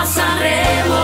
a Sanremo.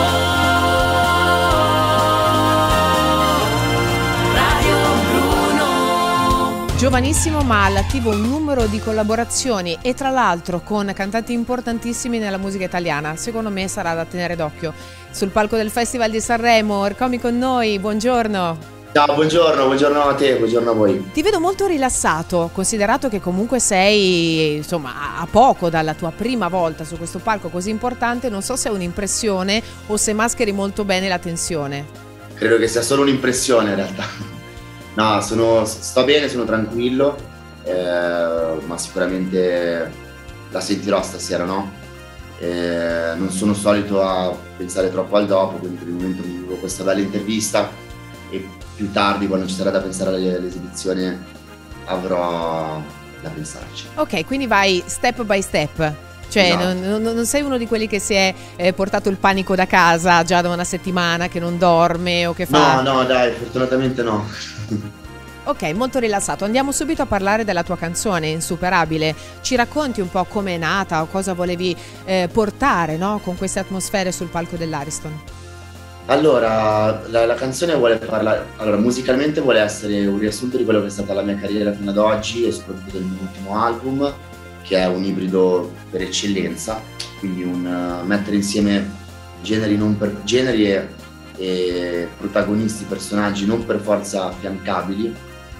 Radio Bruno. Giovanissimo ma all'attivo un numero di collaborazioni e tra l'altro con cantanti importantissimi nella musica italiana. Secondo me sarà da tenere d'occhio. Sul palco del Festival di Sanremo, Ercomi con noi, buongiorno. Ciao, buongiorno a te, buongiorno a voi. Ti vedo molto rilassato, considerato che comunque sei insomma a poco dalla tua prima volta su questo palco così importante. Non so se è un'impressione o se mascheri molto bene la tensione. Credo che sia solo un'impressione in realtà. No, sto bene, sono tranquillo, ma sicuramente la sentirò stasera, no? Non sono solito a pensare troppo al dopo, quindi per il momento mi vivo questa bella intervista e più tardi, quando ci sarà da pensare all'esibizione, avrò da pensarci. Ok, quindi vai step by step, cioè Esatto. non sei uno di quelli che si è portato il panico da casa già da una settimana, che non dorme o che fa... No, dai, fortunatamente no. Ok, molto rilassato. Andiamo subito a parlare della tua canzone, Insuperabile. Ci racconti un po' come è nata o cosa volevi portare, no? Con queste atmosfere sul palco dell'Ariston? Allora, la canzone vuole parlare, allora musicalmente vuole essere un riassunto di quello che è stata la mia carriera fino ad oggi e soprattutto del mio ultimo album, che è un ibrido per eccellenza, quindi mettere insieme generi e protagonisti, personaggi non per forza affiancabili,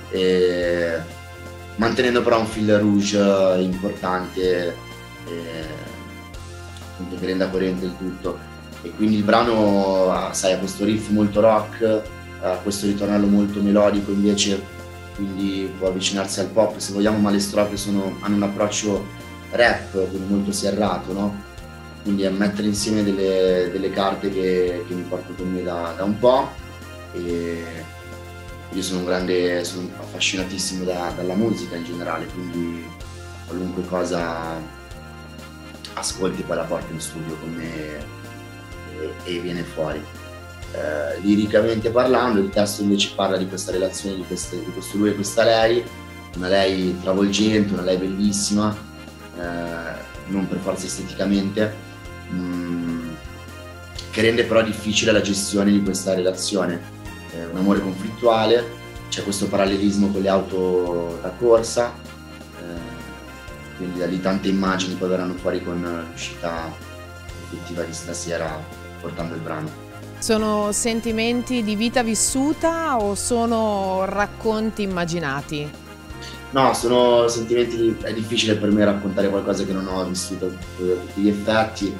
mantenendo però un fil rouge importante, appunto, che renda coerente il tutto. E quindi il brano, sai, ha questo riff molto rock, ha questo ritornello molto melodico invece, quindi può avvicinarsi al pop se vogliamo, ma le strofe hanno un approccio rap, quindi molto serrato, no? Quindi a mettere insieme delle carte che mi porto con me da un po', e io sono affascinatissimo dalla musica in generale, quindi qualunque cosa ascolti poi la porto in studio con me e viene fuori. Liricamente parlando, il testo invece parla di questa relazione di questo lui e questa lei, una lei travolgente, una lei bellissima, non per forza esteticamente, che rende però difficile la gestione di questa relazione. Un amore conflittuale, c'è questo parallelismo con le auto da corsa, quindi da lì tante immagini poi verranno fuori con l'uscita effettiva di stasera portando il brano. Sono sentimenti di vita vissuta o sono racconti immaginati? No, sono sentimenti, è difficile per me raccontare qualcosa che non ho vissuto a tutti gli effetti.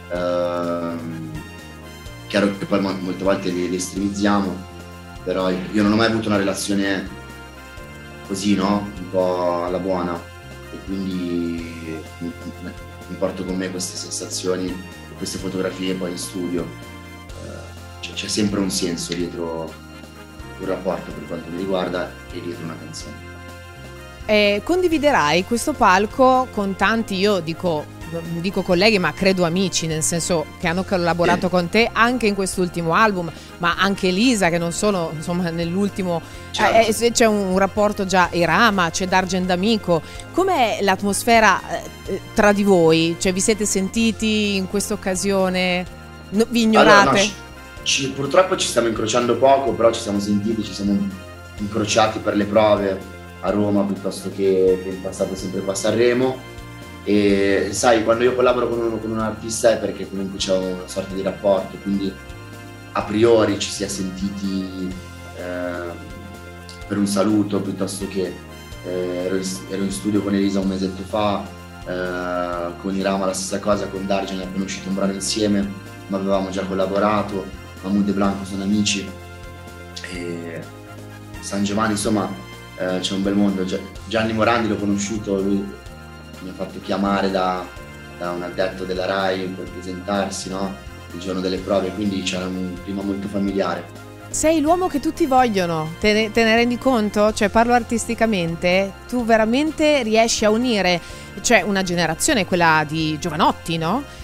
Chiaro che poi molte volte li estremizziamo, però io non ho mai avuto una relazione così, no? Un po' alla buona, e quindi mi porto con me queste sensazioni, queste fotografie poi in studio. C'è sempre un senso dietro un rapporto per quanto mi riguarda e dietro una canzone. Condividerai questo palco con tanti, io dico colleghi, ma credo amici, nel senso che hanno collaborato con te anche in quest'ultimo album, ma anche Elisa, che non solo insomma nell'ultimo, certo. C'è un rapporto già, Irama, c'è Dargen D'Amico. Com'è l'atmosfera tra di voi? Cioè vi siete sentiti in questa occasione? Vi ignorate? Allora, no, purtroppo ci stiamo incrociando poco, però ci siamo sentiti, ci siamo incrociati per le prove a Roma piuttosto che in passato sempre qua a Sanremo. E sai, quando io collaboro con un artista è perché comunque c'è una sorta di rapporto, quindi a priori ci si è sentiti per un saluto, piuttosto che ero in studio con Elisa un mesetto fa, con Irama la stessa cosa, con Dargen è appena uscito un brano insieme, ma avevamo già collaborato, Mahmood e Blanco sono amici, e San Giovanni, insomma, c'è un bel mondo. Gianni Morandi l'ho conosciuto, lui mi ha fatto chiamare da un addetto della RAI per presentarsi, no? Il giorno delle prove, quindi c'era un clima molto familiare. Sei l'uomo che tutti vogliono, te ne rendi conto? Cioè, parlo artisticamente, tu veramente riesci a unire, cioè una generazione, quella di Giovanotti, no?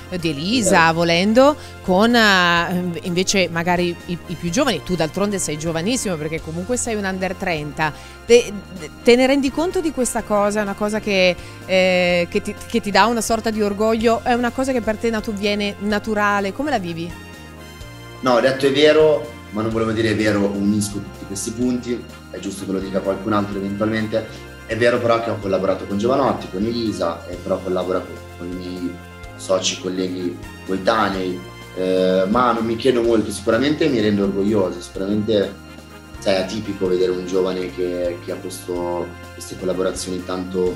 di Elisa, volendo, con invece magari i più giovani. Tu d'altronde sei giovanissimo perché comunque sei un under 30. Te ne rendi conto di questa cosa? È una cosa che ti dà una sorta di orgoglio? È una cosa che per te viene naturale? Come la vivi? No, detto è vero, ma non volevo dire è vero, unisco tutti questi punti, è giusto che lo dica qualcun altro eventualmente. È vero però che ho collaborato con Giovanotti, con Elisa, e però collaboro con i miei soci, colleghi coetanei, ma non mi chiedo molto, sicuramente mi rendo orgoglioso, sicuramente sai, è atipico vedere un giovane che ha queste collaborazioni tanto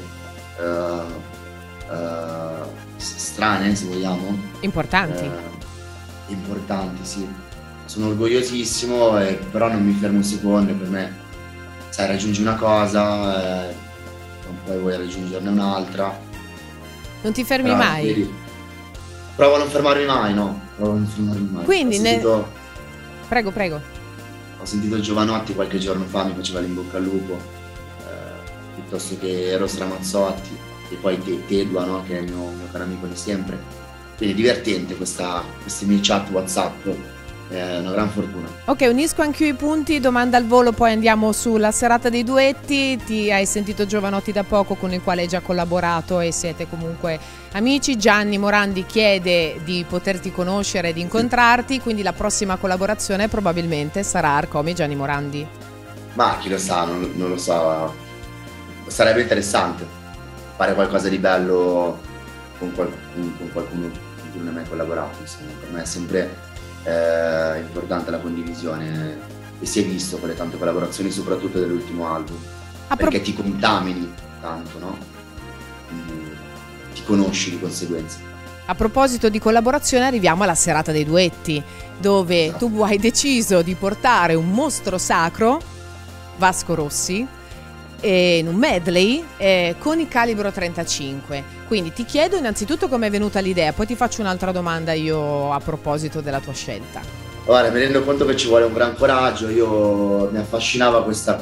strane, se vogliamo. Importanti. Importanti, sì. Sono orgogliosissimo, però non mi fermo un secondo. Per me, sai, raggiungi una cosa, non poi vuoi raggiungerne un'altra. Non ti fermi però, mai? Vedi, provo a non fermarmi mai, no? Provo a non fermarmi mai. Quindi, prego. Ho sentito Giovanotti qualche giorno fa, mi faceva l'in bocca al lupo, piuttosto che Eros Ramazzotti, e poi Tedua, no? Che è il mio caro amico di sempre. Quindi è divertente queste mie chat WhatsApp, è una gran fortuna. Ok, unisco anche io i punti, domanda al volo, poi andiamo sulla serata dei duetti. Ti hai sentito Giovanotti da poco, con il quale hai già collaborato e siete comunque amici. Gianni Morandi chiede di poterti conoscere, di incontrarti, quindi la prossima collaborazione probabilmente sarà Arcomi e Gianni Morandi. Ma chi lo sa, non lo so, sarebbe interessante fare qualcosa di bello con qualcuno con cui non hai mai collaborato, insomma. Per me è sempre importante la condivisione, e si è visto con le tante collaborazioni, soprattutto dell'ultimo album, perché ti contamini tanto, no? Quindi ti conosci di conseguenza. A proposito di collaborazione, arriviamo alla serata dei duetti, dove Esatto. tu hai deciso di portare un mostro sacro, Vasco Rossi, in un medley con i Calibro 35. Quindi ti chiedo innanzitutto come è venuta l'idea, poi ti faccio un'altra domanda io a proposito della tua scelta. Ora mi rendo conto che ci vuole un gran coraggio, mi affascinava questa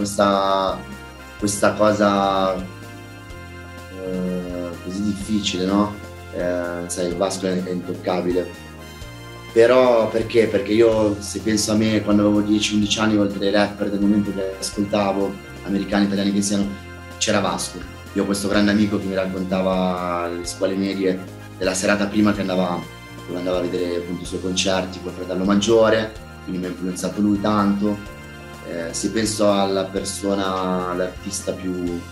cosa così difficile, no? Sai, il Vasco è intoccabile. Però perché? Perché io, se penso a me, quando avevo 10-11 anni, oltre ai rapper del momento che ascoltavo, americani, italiani che siano, c'era Vasco. Io ho questo grande amico che mi raccontava alle scuole medie della serata prima dove andava a vedere appunto i suoi concerti col fratello maggiore, quindi mi ha influenzato lui tanto. Se penso alla persona, all'artista più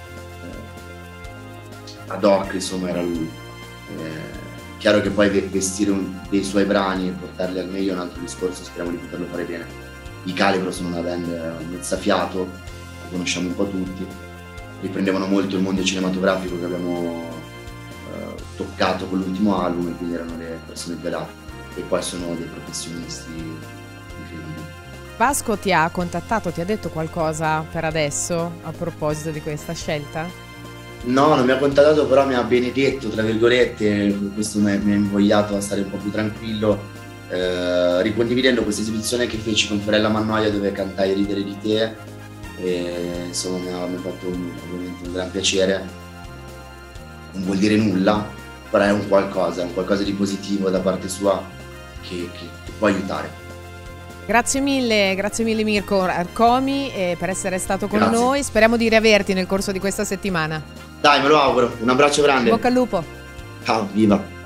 ad hoc, insomma, era lui. Chiaro che poi vestire dei suoi brani e portarli al meglio è un altro discorso, speriamo di poterlo fare bene. I Calibro sono una band mezzafiato, che conosciamo un po' tutti, riprendevano molto il mondo cinematografico che abbiamo toccato con l'ultimo album, e quindi erano le persone più adatte, e poi sono dei professionisti incredibili. Vasco ti ha contattato, ti ha detto qualcosa per adesso a proposito di questa scelta? No, non mi ha contattato, però mi ha benedetto, tra virgolette, questo mi ha invogliato a stare un po' più tranquillo, ricondividendo questa esibizione che feci con Fiorella Mannoia, dove cantai Ridere di te, e insomma mi ha fatto ovviamente un gran piacere. Non vuol dire nulla, però è un qualcosa di positivo da parte sua che può aiutare. Grazie mille Mirko Arcomi per essere stato con Grazie. noi, speriamo di riaverti nel corso di questa settimana. Dai, me lo auguro, un abbraccio grande. Bocca al lupo. Ciao, viva!